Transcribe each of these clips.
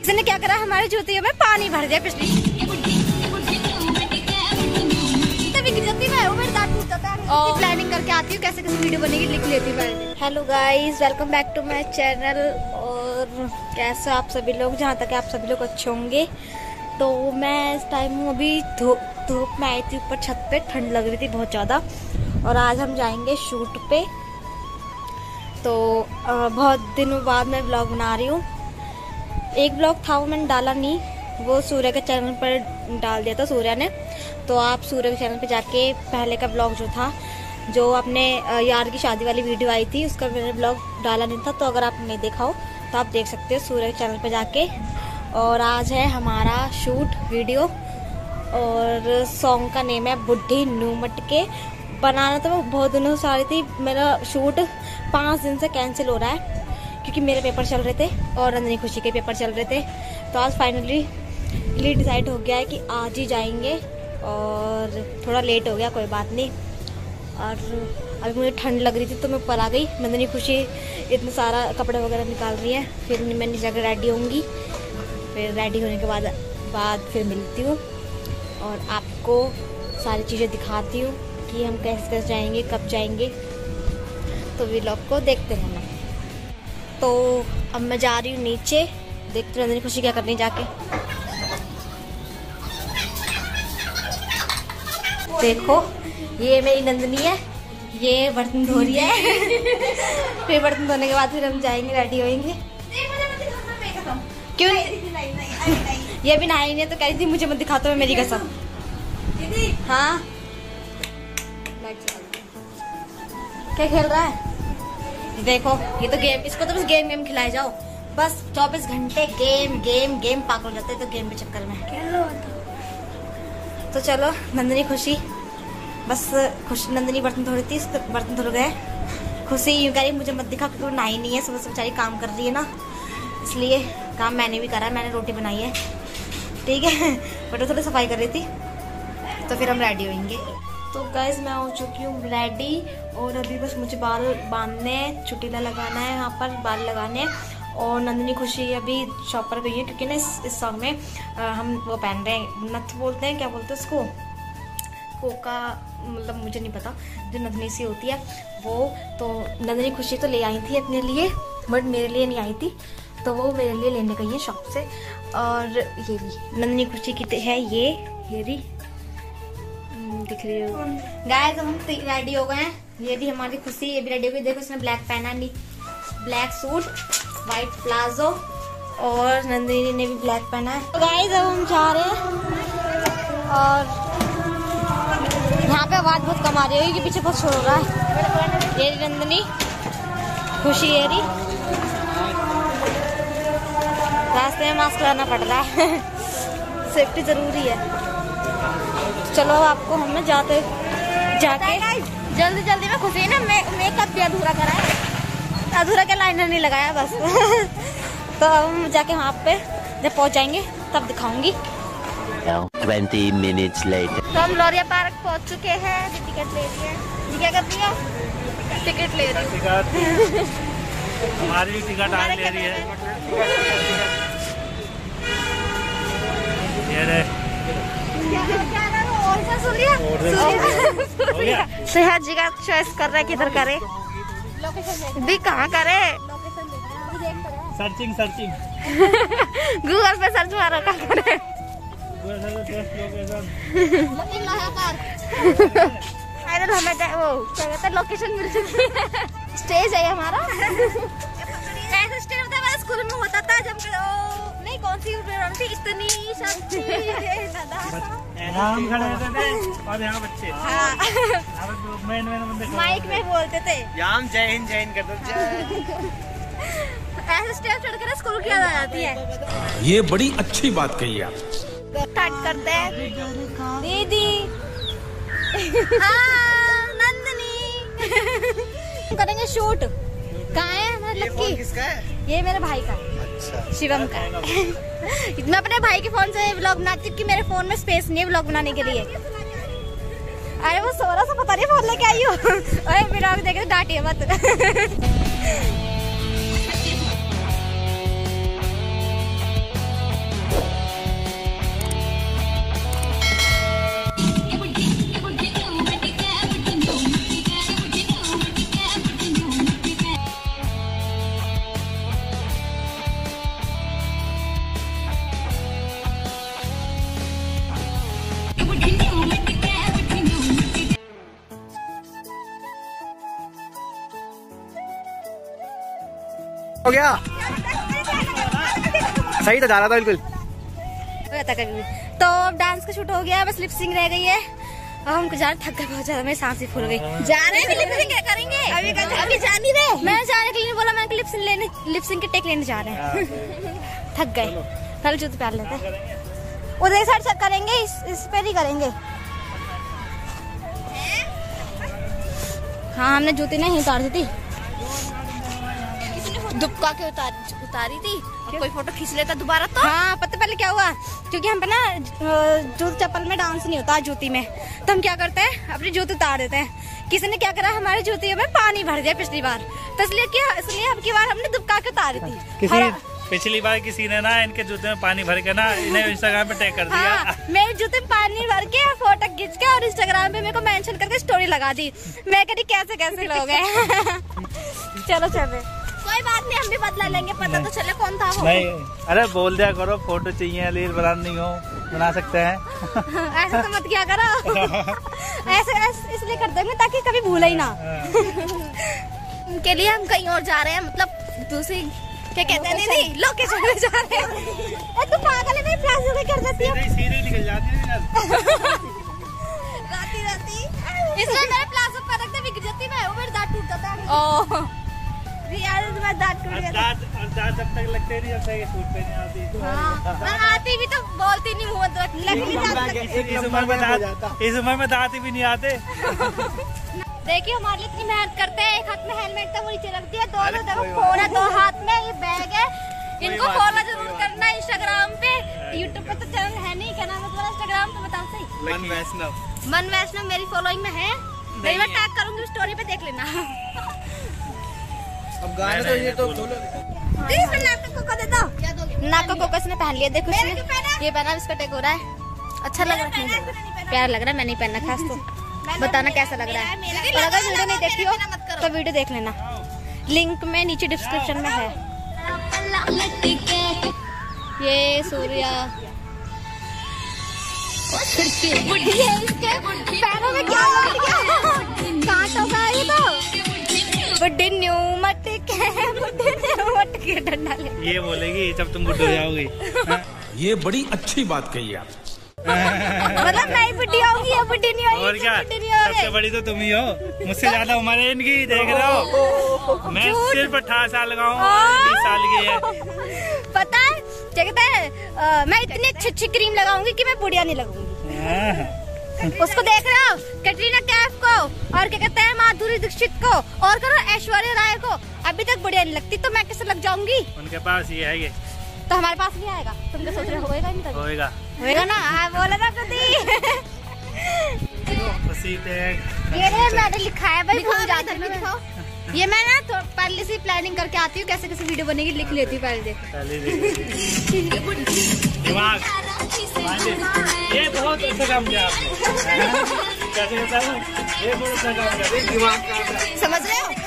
इसने क्या करा, हमारे जूतियों में पानी भर दिया पिछली और प्लानिंग करके आती हूँ कैसे कैसे वीडियो बनेगी, लिख लेती हूँ। Hello guys, welcome back to my channel. और कैसे आप सभी लोग, जहाँ तक आप सभी लोग अच्छे होंगे। तो मैं इस टाइम हूँ अभी धूप में आई थी ऊपर छत पे, ठंड लग रही थी बहुत ज़्यादा। और आज हम जाएंगे शूट पे। तो बहुत दिनों बाद मैं व्लॉग बना रही हूँ। एक व्लॉग था वो मैंने डाला नहीं, वो सूर्य के चैनल पर डाल दिया था सूर्य ने। तो आप सूर्य के चैनल पे जाके पहले का ब्लॉग जो था, जो अपने यार की शादी वाली वीडियो आई थी, उसका मैंने ब्लॉग डाला नहीं था। तो अगर आपने नहीं देखा हो तो आप देख सकते हो सूर्य के चैनल पे जाके। और आज है हमारा शूट वीडियो और सॉन्ग का नेम है बुढ़ी नू मटके। बनाना तो मैं बहुत दिनों से आ रही थी। मेरा शूट 5 दिन से कैंसिल हो रहा है क्योंकि मेरे पेपर चल रहे थे और नंदिनी खुशी के पेपर चल रहे थे। तो आज फाइनली डिसाइड हो गया है कि आज ही जाएंगे। और थोड़ा लेट हो गया, कोई बात नहीं। और अभी मुझे ठंड लग रही थी तो मैं ऊपर आ गई। नंदिनी खुशी इतना सारा कपड़े वगैरह निकाल रही है। फिर मैं नीचे जाकर रेडी होंगी, फिर रेडी होने के बाद फिर मिलती हूँ और आपको सारी चीज़ें दिखाती हूँ कि हम कैसे कैसे जाएंगे, कब जाएंगे। तो व्लॉग को देखते रहना। तो अब मैं जा रही हूँ नीचे, देखते नंदिनी खुशी क्या करनी जाके। देखो ये मेरी नंदिनी है, ये बर्तन धो रही है। फिर बर्तन धोने के बाद फिर हम जाएंगे, रेडी होएंगे। क्यों ये भी नहाई नहीं तो कह रही थी मुझे मत दिखाते हो, मेरी कसम। हाँ क्या खेल रहा है? देखो ये तो गेम, इसको तो बस गेम खिलाए जाओ। बस 24 घंटे गेम पागल हो जाते हैं तो गेम के चक्कर में। तो चलो नंदिनी खुशी, बस खुशी नंदिनी बर्तन धो रही थी, बर्तन धुल गए। खुशी यूँ कह रही मुझे मत दिखा क्योंकि नहाई नहीं है, सुबह से बेचारी काम कर रही है ना, इसलिए काम मैंने भी करा है। मैंने रोटी बनाई है, ठीक है, बट वो थोड़ी सफाई कर रही थी। तो फिर हम रेडी होंगे। तो गाइस मैं हो चुकी हूँ रेडी और अभी बस मुझे बाल बांधने, चुटीला लगाना है, यहाँ पर बाल लगाने। और नंदिनी खुशी अभी शॉप पर गई है क्योंकि ना इस सॉन्ग में हम वो पहन रहे हैं, नथ बोलते हैं, क्या बोलते हैं उसको, कोका, मतलब मुझे नहीं पता, जो नंदिनी सी होती है वो। तो नंदिनी खुशी तो ले आई थी अपने लिए, बट मेरे लिए नहीं आई थी, तो वो मेरे लिए लेने गई है शॉप से। और ये भी नंदिनी खुशी की है, ये भी दिख रही हो गाइस। हम रेडी हो गए हैं, ये भी हमारी खुशी, ये भी रेडी हो गई। देखो इसने ब्लैक पहना, ब्लैक सूट, व्हाइट प्लाजो, और नंदिनी ने भी ब्लैक पहना है। तो गाइस अब हम जा रहे हैं और यहाँ पे आवाज बहुत कम आ रही है कि पीछे बहुत शोर हो रहा है। ये नंदिनी खुशी, ये रही। रास्ते में मास्क लगाना पड़ रहा है, सेफ्टी जरूरी है। चलो आपको हमने जाके जल्दी में खुशी ना मेकअप भी अधूरा करा है, अधूरा के लाइनर नहीं लगाया बस। तो अब हम जाके वहाँ पे जब पहुँच जाएंगे तब दिखाऊंगी। 20 minutes later. तो हम लोरिया पार्क पहुँच चुके हैं, टिकट ले रही है। जी क्या कर रही हो? टिकट ले रही हूँ। हमारी भी टिकट आज ले रही है। सेहत जी का चॉइस कर रहा है, किधर करे भी, कहाँ करे। सर्चिंग गूगल पे सर्च मारो, कहाँ करे। हमें वो क्या कहते हैं, लोकेशन मिल चुकी है। स्टेज है हमारा, ऐसा स्टेज होता है हमारे स्कूल में होता था जब नहीं, कौन सी प्रोग्राम थी, इतनी शक्ति हम खड़े होते थे और यहाँ बच्चे माइक में बोलते थे, जय हिंद करते। ऐसे स्टेज चढ़कर स्कूल की याद आ जाती है। ये बड़ी अच्छी बात कही आप। स्टार्ट करते हैं दीदी। हाँ नंदिनी करेंगे शूट। कहाँ है हमारा लक्की? किसका है? ये मेरे भाई का। अच्छा। शिवम का। मैं अपने भाई के फोन से व्लॉग बनाती हूँ कि मेरे फोन में स्पेस नहीं है व्लॉग बनाने के लिए। अरे वो सोरा सा पता नहीं फोन लेके आई हो। अरे व्लॉग देखे तो डांटिए मत। हो गया, सही तो जा रहा था बिल्कुल। हो जाता कभी भी। तो अब डांस का शूट हो गया, बस लिपसिंग रह गई है। अब हमको जा थक गए बहुत ज्यादा, मेरी सांस ही फूल गई। जा रहे हैं लिपसिंग करेंगे अभी जा नहीं रहे। मैं जाने के लिए बोला, मैंने लिपसिंग के टेक लेने जा रहे हैं। थक गए, कल जूते पहन लेते हैं। उधर साइड से करेंगे, इस पे नहीं करेंगे। हाँ हमने जूती नहीं उतार दी थी, दुबका के उतारी थी। कोई फोटो खींच लेता दोबारा तो। हाँ पता पहले क्या हुआ, क्योंकि हम पे ना जूते चप्पल में डांस नहीं होता जूती में, तो हम क्या करते हैं अपनी जूती उतार देते हैं। किसी ने क्या करा, हमारी जूतियों में पानी भर दिया पिछली बार, तो इसलिए अब की बार हमने दुबका के उतारी थी। पिछली बार किसी ने ना इनके जूते में पानी भर के ना इन्हें इंस्टाग्राम पे टैग कर दिया। हाँ, मेरे जूते में पानी भर के फोटो खींच के और इंस्टाग्राम पे मेरे को मेंशन करके स्टोरी लगा दी। मैं कह रही कैसे लोग हैं। चलो कोई बात नहीं, हम भी बदला लेंगे, पता तो चले कौन था वो। नहीं, अरे बोल दिया करो फोटो चाहिए, रील बनानी हो बना सकते हैं। ऐसा तो मत किया करो। ऐसे इसलिए कर देंगे ताकि कभी भूले ही ना। उनके लिए हम कहीं और जा रहे हैं, मतलब दूसरी क्या कहते हैं दीदी, लोकेशन में जा रहे हैं। तू पागल है, मेरी प्लाजो में कर देती है। सीधे निकल जाती है राती इसलिए मेरे प्लाजो पर रखते बिक जाती मैं, वो मेरा दांत टूट जाता है। ओह यार मैं दांत टूट गया। दांत जब तक लगते नहीं जब तक ये सूट पे नहीं आती। हाँ मैं आती भी तो बोलती नहीं हूँ, इस उम्र में दांत भी नहीं आते। देखिए हमारे लिए इतनी मेहनत करते हैं, एक हाथ में हेलमेट था वो नीचे रख दिया, दोनों देखो फोन है, 2 हाथ में ये बैग है। इनको फॉलो जरूर करना है इंस्टाग्राम पे, यूट्यूब पे तो चैनल है नहीं, क्या नाम है तुम्हारा इंस्टाग्राम पे बताओ सही। मन वैष्णव मेरी फॉलोइंग में है, मैं टैग करूंगी स्टोरी पे, देख लेना। अब गाना तो ये तो नाक का कोकस ने पहन लिया, देखो ये पहना, इसका टैग हो रहा है। अच्छा लग रहा है, प्यारा लग रहा है। मैं नहीं पहनना, खास तो बताना कैसा लग रहा है। और अगर वीडियो नहीं देखी हो तो वीडियो देख लेना, लिंक में नीचे डिस्क्रिप्शन में है। ये सूर्या पैरों में क्या कांटा सा है तो बुड्ढी न्यू मटके डंडा ले। ये बोलेगी जब तुम बुड्ढे हो जाओगी। ये बड़ी अच्छी बात कही आप। मतलब मैं बुड्ढी होगी या बुड्ढी नहीं होगी? और क्या, सबसे बड़ी तो तुम ही हो, मुझसे ज्यादा उम्र है इनकी, देख रहे हो। मैं सिर्फ 18 साल का हूँ, 20 साल की है। पता है क्या कहते हैं, मैं इतनी अच्छी क्रीम लगाऊंगी कि मैं बुढ़िया नहीं लगूंगी। उसको देख रहे हो, कैटरीना कैफ को, और क्या कहते हैं माधुरी दीक्षित को, और करो ऐश्वर्या राय को, अभी तक बुढ़िया नहीं लगती, तो मैं कैसे लग जाऊंगी? उनके पास ये है, ये तो हमारे पास नहीं आएगा। तुम क्या सोच रहे हो, होएगा नहीं? होएगा ना, बोला ना प्रति। ये मैंने लिखा है भाई, भूल जाती हूँ मैं। ये मैं ना तो पहले से प्लानिंग करके आती हूँ, कैसे कैसे वीडियो बनेगी लिख लेती हूँ पहले। दिमाग, ये बहुत अच्छा काम किया आपने। ये बहुत अच्छा काम किया, दिमाग समझ रहे हो?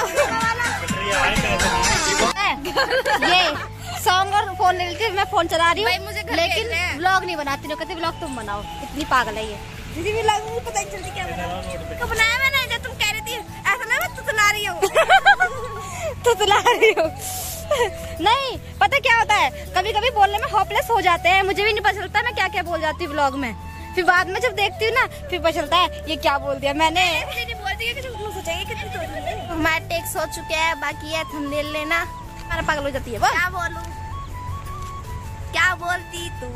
ये सॉन्ग और फोन ले लेती, मैं फोन चला रही हूँ लेकिन व्लॉग नहीं बनाती। नहीं कहते व्लॉग तुम बनाओ, इतनी पागल है ये। दीदी भी व्लॉग मुझे पता ही चलती क्या बनाया मैंने, जो तुम कह रही थी ऐसा ना, मैं तुतला रही हूँ। तुतला रही हूँ नहीं, पता क्या होता है, कभी कभी बोलने में होपलेस हो जाते हैं, मुझे भी नहीं पता चलता मैं क्या क्या बोल जाती हूँ व्लॉग में। फिर बाद में जब देखती हूँ ना, फिर पता चलता है ये क्या बोल दिया मैंने। हमारे टेक्स हो चुके हैं, बाकी है थंबनेल लेना। हमारा पागल हो जाती है, क्या बोलूं, क्या बोलती तू।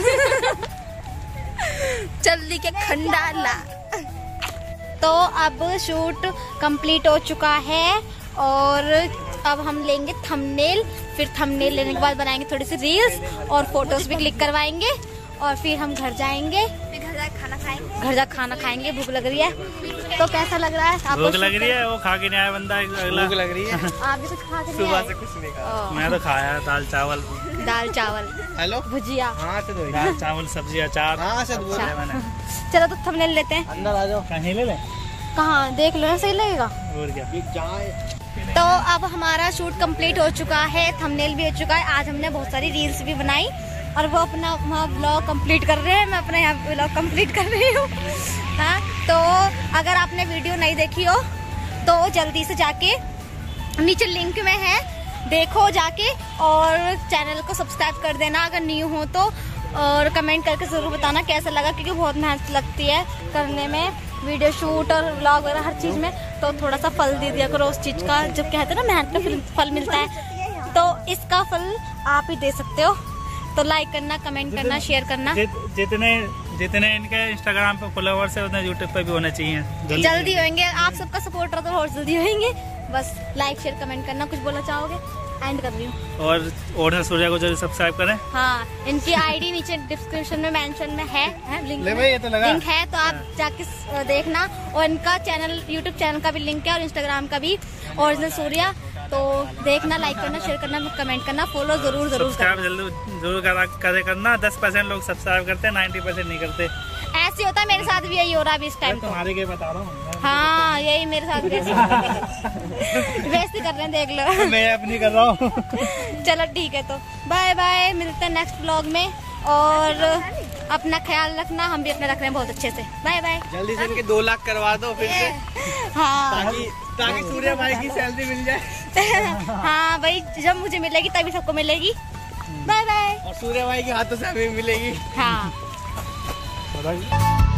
जल्दी के खंडाला। तो अब शूट कंप्लीट हो चुका है और अब हम लेंगे थंबनेल, फिर थंबनेल लेने के बाद बनाएंगे थोड़ी सी रील्स और फोटोज भी क्लिक करवाएंगे, और फिर हम घर जाएंगे, घर जा खाना खाएंगे। भूख लग रही है, तो कैसा लग रहा है आपको? भूख लग रही है, वो खा के नहीं आया बंदा, अगला भूख लग रही है। आप भी कुछ खा के सुबह से कुछ नहीं खाया, मैं तो खाया दाल चावल। हेलो भुजिया, दाल चावल सब्जी अचार। चलो तो थंबनेल लेते हैं, अंदर आ जाओ। कहीं ले ले, कहाँ देख लो, सही लगेगा। और क्या, तो अब हमारा शूट कंप्लीट हो चुका है, थंबनेल भी हो चुका है। आज हमने बहुत सारी रील्स भी बनाई और वो अपना वहाँ ब्लॉग कंप्लीट कर रहे हैं, मैं अपना यहाँ ब्लॉग कंप्लीट कर रही हूँ। हाँ, तो अगर आपने वीडियो नहीं देखी हो तो जल्दी से जाके नीचे लिंक में है, देखो जाके, और चैनल को सब्सक्राइब कर देना अगर न्यू हो तो, और कमेंट करके ज़रूर बताना कैसा लगा, क्योंकि बहुत मेहनत लगती है करने में, वीडियो शूट और व्लॉग वगैरह हर चीज़ में। तो थोड़ा सा फल दे दिया करो उस चीज़ का, जब कहते हैं ना मेहनत का फल मिलता है, तो इसका फल आप ही दे सकते हो। तो लाइक करना, कमेंट करना, शेयर करना। जितने इनके इंस्टाग्राम पे फॉलोवर्स है उतने यूट्यूब पे भी होने चाहिए, जल्दी होंगे। आप सबका सपोर्ट रहा तो और जल्दी होंगे। बस लाइक शेयर कमेंट करना। कुछ बोलना चाहोगे? एंड कर रही हूँ। और ओढ़ा सूर्या को जरूर सब्सक्राइब करें। हाँ, इनकी आईडी नीचे डिस्क्रिप्शन में मेंशन में है लिंक, लिंक है, तो आप जाके देखना। और इनका चैनल, यूट्यूब चैनल का भी लिंक है और इंस्टाग्राम का भी, ओरिजिनल सूर्या। तो देखना, लाइक करना, शेयर करना, कमेंट करना, फॉलो जरूर जरूर करना। 10% लोग सब्सक्राइब करते हैं, 90% नहीं करते। ऐसे होता है, मेरे साथ भी यही हो रहा है अभी इस टाइम। तुम्हारे के बता रहा हूँ। हाँ, यही मेरे साथ भी बेइज्जती कर रहे हैं, देख लो। मैं अपनी कर रहा हूँ। चलो ठीक है, तो बाय बाय, मिलते हैं नेक्स्ट व्लॉग में। और अपना ख्याल रखना, हम भी अपने रख रहे हैं बहुत अच्छे से। Bye bye. जल्दी से इनके 2 लाख करवा दो फिर से, हाँ ताकि सूर्या भाई की सैलरी मिल जाए। हाँ भाई, जब मुझे मिलेगी तभी सबको मिलेगी। Bye bye. और सूर्या भाई के हाथों से हमें मिलेगी। हाँ।